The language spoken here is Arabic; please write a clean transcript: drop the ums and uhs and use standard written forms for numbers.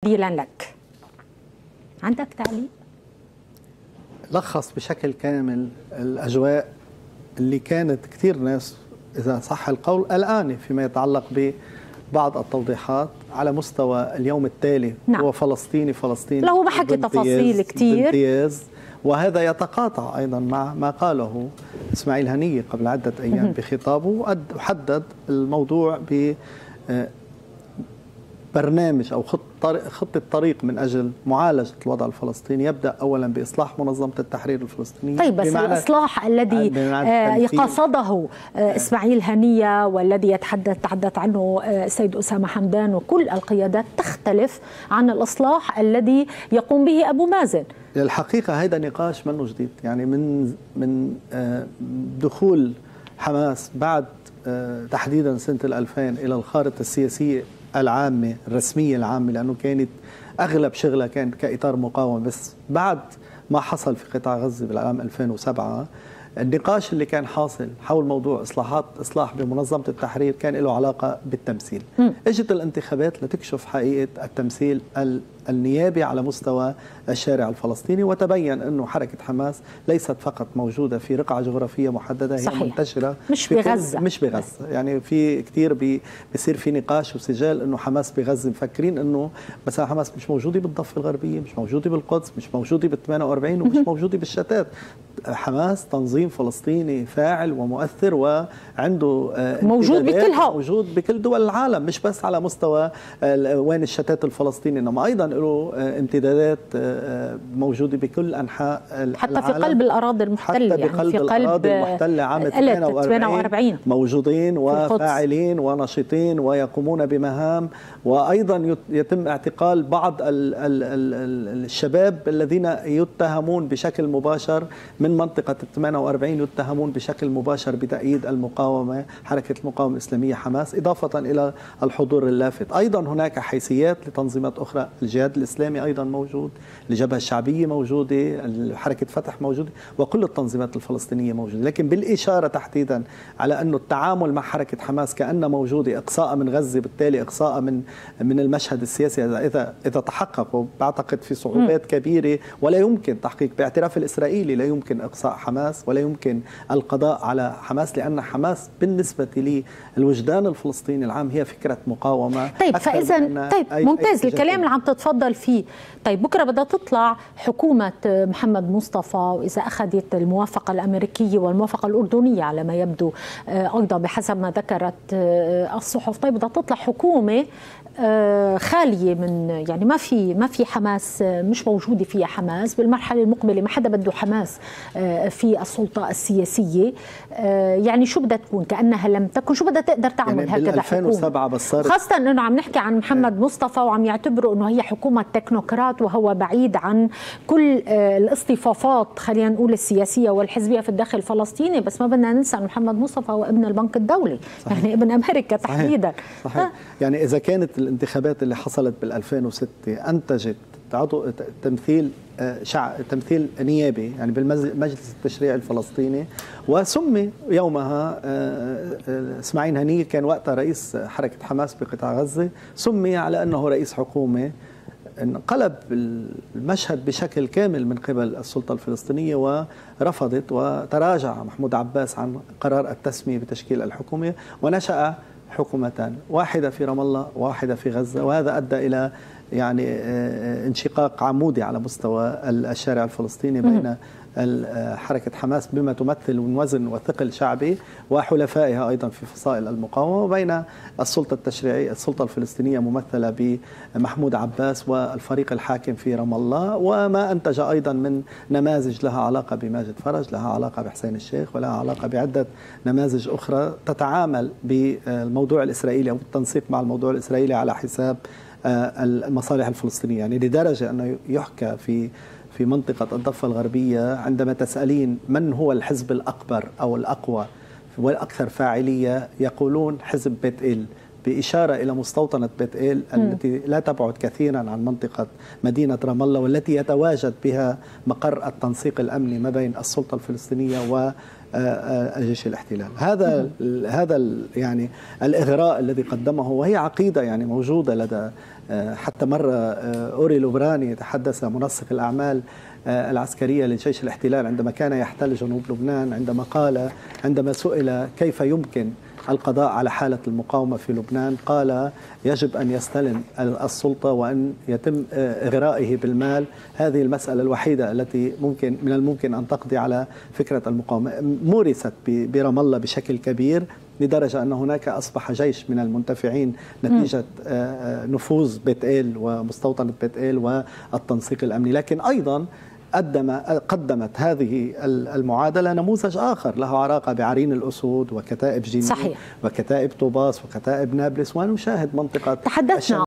جزيلا لك. عندك تعليق؟ لخص بشكل كامل الأجواء اللي كانت كثير ناس إذا صح القول قلقانة فيما يتعلق ببعض التوضيحات على مستوى اليوم التالي. نعم. هو فلسطيني لا هو ما حكي تفاصيل كثير، وهذا يتقاطع أيضا مع ما قاله إسماعيل هنية قبل عدة أيام بخطابه، وحدد الموضوع ب برنامج أو خطة طريق من أجل معالجة الوضع الفلسطيني، يبدأ أولا بإصلاح منظمة التحرير الفلسطينية. طيب بس الإصلاح الذي قصده إسماعيل هنية والذي تحدث عنه السيد أسامة حمدان وكل القيادات تختلف عن الإصلاح الذي يقوم به أبو مازن. الحقيقة هذا نقاش منه جديد، يعني من دخول حماس بعد تحديدا سنة 2000 إلى الخارطة السياسية العامة الرسمية العامة، لأنه كانت أغلب شغلها كانت كإطار مقاومة، بس بعد ما حصل في قطاع غزة بالعام 2007 النقاش اللي كان حاصل حول موضوع إصلاح بمنظمة التحرير كان له علاقة بالتمثيل. اجت الانتخابات لتكشف حقيقة التمثيل النيابي على مستوى الشارع الفلسطيني، وتبين أنه حركة حماس ليست فقط موجودة في رقعة جغرافية محددة، هي صحيح. منتشرة مش بغزة. مش بغزة، يعني في كثير بيصير في نقاش وسجال أنه حماس بغزة، مفكرين أنه مثلا حماس مش موجودة بالضفة الغربية، مش موجودة بالقدس، مش موجودة بال 48 ومش موجودة بالشتات. حماس تنظيم فلسطيني فاعل ومؤثر وعنده موجود بكلها، موجود بكل دول العالم، مش بس على مستوى وين الشتات الفلسطيني، انما ايضا له امتدادات موجوده بكل انحاء حتى العالم، في قلب الاراضي المحتله، حتى بقلب الاراضي المحتله عام 48 موجودين وفاعلين ونشيطين ويقومون بمهام. وايضا يتم اعتقال بعض الشباب الذين يتهمون بشكل مباشر من منطقة 48 يتهمون بشكل مباشر بتأييد المقاومة، حركة المقاومة الإسلامية حماس، إضافة إلى الحضور اللافت. أيضا هناك حيثيات لتنظيمات أخرى، الجهاد الإسلامي أيضا موجود، الجبهة الشعبية موجودة، حركة فتح موجودة، وكل التنظيمات الفلسطينية موجودة. لكن بالإشارة تحديدا على أنه التعامل مع حركة حماس كأنها موجودة إقصاء من غزة، بالتالي إقصاء من المشهد السياسي، إذا تحقق، وبعتقد في صعوبات كبيرة ولا يمكن تحقيق باعتراف الإسرائيلي، لا يمكن إقصاء حماس ولا يمكن القضاء على حماس، لأن حماس بالنسبة للوجدان الفلسطيني العام هي فكرة مقاومة. طيب فإذا ممتاز الكلام اللي عم تتفضل فيه. طيب بكرة بدها تطلع حكومة محمد مصطفى، وإذا أخذت الموافقة الأمريكية والموافقة الأردنية على ما يبدو أيضا بحسب ما ذكرت الصحف، طيب بدها تطلع حكومة خالية من، يعني ما في حماس، مش موجودة فيها حماس بالمرحلة المقبلة، ما حدا بده حماس في السلطة السياسية. يعني شو بدها تكون؟ كأنها لم تكن. شو بدها تقدر تعمل يعني هكذا 2007 حكومة؟ بس خاصة أنه عم نحكي عن محمد مصطفى وعم يعتبروا أنه هي حكومة تكنوقراط، وهو بعيد عن كل الاصطفافات خلينا نقول السياسية والحزبية في الداخل الفلسطيني. بس ما بدنا ننسى أن محمد مصطفى هو ابن البنك الدولي. صحيح. يعني ابن أمريكا تحديدا. صحيح. يعني إذا كانت الانتخابات اللي حصلت بال2006 أنتجت تمثيل نيابي يعني بالمجلس التشريعي الفلسطيني، وسمي يومها إسماعيل هنية كان وقتها رئيس حركة حماس بقطاع غزة، سمي على أنه رئيس حكومة، انقلب المشهد بشكل كامل من قبل السلطة الفلسطينية ورفضت وتراجع محمود عباس عن قرار التسمية بتشكيل الحكومة، ونشأ حكومتان، واحدة في رام الله وواحدة في غزة، وهذا أدى إلى يعني انشقاق عمودي على مستوى الشارع الفلسطيني بين حركة حماس بما تمثل من وزن وثقل شعبي وحلفائها أيضا في فصائل المقاومة، وبين السلطة التشريعية السلطة الفلسطينية ممثلة بمحمود عباس والفريق الحاكم في رام الله، وما أنتج أيضا من نماذج لها علاقة بماجد فرج، لها علاقة بحسين الشيخ، ولها علاقة بعدة نماذج أخرى تتعامل بالموضوع الإسرائيلي أو بالتنسيق مع الموضوع الإسرائيلي على حساب المصالح الفلسطينية. يعني لدرجة أنه يحكى في منطقة الضفة الغربية عندما تسألين من هو الحزب الأكبر أو الأقوى والأكثر فاعلية، يقولون حزب بيت إيل، بإشارة إلى مستوطنة بيت إيل التي لا تبعد كثيرا عن منطقة مدينة رام الله، والتي يتواجد بها مقر التنسيق الأمني ما بين السلطة الفلسطينية والجيش الاحتلال. هذا يعني الإغراء الذي قدمه، وهي عقيدة يعني موجودة لدى حتى مرة أوري لوبراني تحدث منسق الأعمال العسكرية لجيش الاحتلال عندما كان يحتل جنوب لبنان، عندما سئل كيف يمكن القضاء على حالة المقاومة في لبنان، قال يجب أن يستلم السلطة وأن يتم إغرائه بالمال. هذه المسألة الوحيدة التي من الممكن أن تقضي على فكرة المقاومة. مورست برام الله بشكل كبير لدرجة أن هناك أصبح جيش من المنتفعين نتيجة نفوذ بيت إيل ومستوطنة بيت إيل والتنسيق الأمني. لكن أيضا قدمت هذه المعادلة نموذج آخر له علاقة بعرين الأسود وكتائب جنين، صحيح، وكتائب طوباس وكتائب نابلس، ونشاهد منطقة تحدثنا